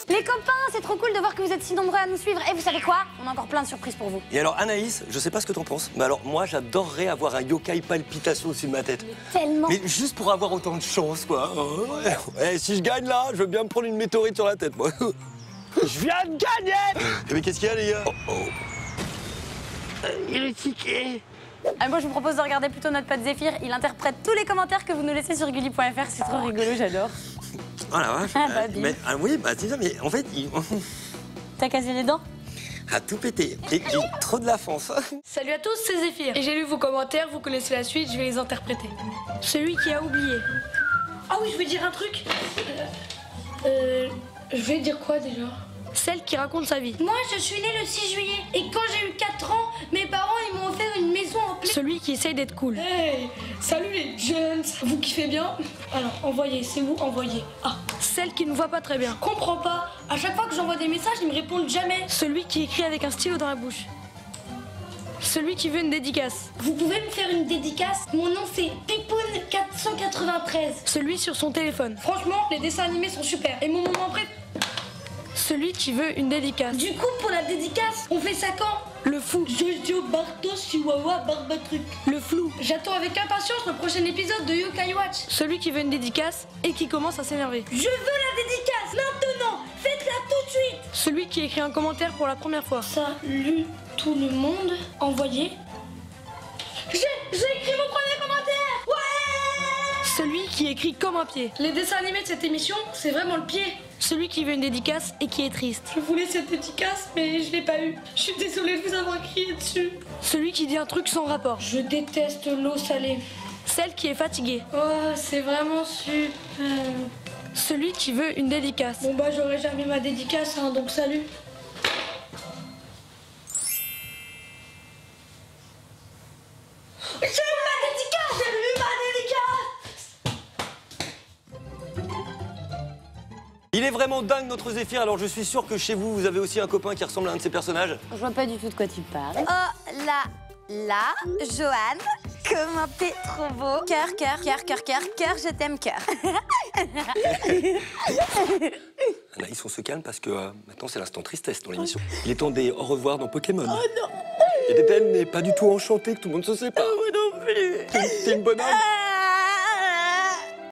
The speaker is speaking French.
Les copains, c'est trop cool de voir que vous êtes si nombreux à nous suivre. Et vous savez quoi? On a encore plein de surprises pour vous. Et alors Anaïs, je sais pas ce que t'en penses, mais alors moi j'adorerais avoir un yokai palpitation au-dessus de ma tête. Mais tellement. Mais juste pour avoir autant de chance, quoi. Ouais, si je gagne là, je veux bien me prendre une météorite sur la tête, moi. Je viens de gagner. Mais qu'est-ce qu'il y a, les gars? Il y a le ticket. Moi, je vous propose de regarder plutôt notre pote Zéphyr. Il interprète tous les commentaires que vous nous laissez sur gulli.fr. C'est trop rigolo, j'adore. Oh la vache. Ah, bah, mais, oui, bah c'est ça, mais en fait, T'as cassé les dents? a tout pété. Et j'ai trop de la France. Salut à tous, c'est Zéphyr. Et j'ai lu vos commentaires, vous connaissez la suite, je vais les interpréter. Celui qui a oublié. Ah oui, je vais dire un truc. Je vais dire quoi déjà? Celle qui raconte sa vie. Moi, je suis née le 6 juillet. Et quand j'ai eu 4 ans, mes parents ils m'ont offert une maison en plein... Celui qui essaye d'être cool. Hey, salut les jeunes. Vous kiffez bien? Alors, envoyez, c'est vous, envoyez. Ah, celle qui ne voit pas très bien. Comprends pas. À chaque fois que j'envoie des messages, ils me répondent jamais. Celui qui écrit avec un stylo dans la bouche. Celui qui veut une dédicace. Vous pouvez me faire une dédicace? Mon nom c'est Pipoun493. Celui sur son téléphone. Franchement, les dessins animés sont super. Et mon moment préféré... Celui qui veut une dédicace. Du coup, pour la dédicace, on fait ça quand? Le fou. Jojo Bartos Chihuahua Barbatruc. Le flou. J'attends avec impatience le prochain épisode de Yokai Watch. Celui qui veut une dédicace et qui commence à s'énerver. Je veux la dédicace maintenant. Faites-la tout de suite. Celui qui écrit un commentaire pour la première fois. Salut tout le monde. Envoyez. J'ai écrit mon premier commentaire. Ouais. Celui qui écrit comme un pied. Les dessins animés de cette émission, c'est vraiment le pied. Celui qui veut une dédicace et qui est triste. Je voulais cette dédicace, mais je l'ai pas eu. Je suis désolée de vous avoir crié dessus. Celui qui dit un truc sans rapport. Je déteste l'eau salée. Celle qui est fatiguée. Oh, c'est vraiment super. Celui qui veut une dédicace. Bon bah j'aurai jamais ma dédicace, hein, donc salut. J'ai eu ma dédicace. J'ai eu ma dédicace. Il est vraiment dingue notre Zéphyr, alors je suis sûr que chez vous, vous avez aussi un copain qui ressemble à un de ces personnages. Je vois pas du tout de quoi tu parles. Oh là, Johan, comment t'es trop beau. Cœur, je t'aime, cœur. Anaïs, on se calme parce que maintenant c'est l'instant tristesse dans l'émission. Il est temps des au revoir dans Pokémon. Oh non. Et Dédène n'est pas du tout enchantée que tout le monde se sépare. Moi non plus. T'es une bonne âme.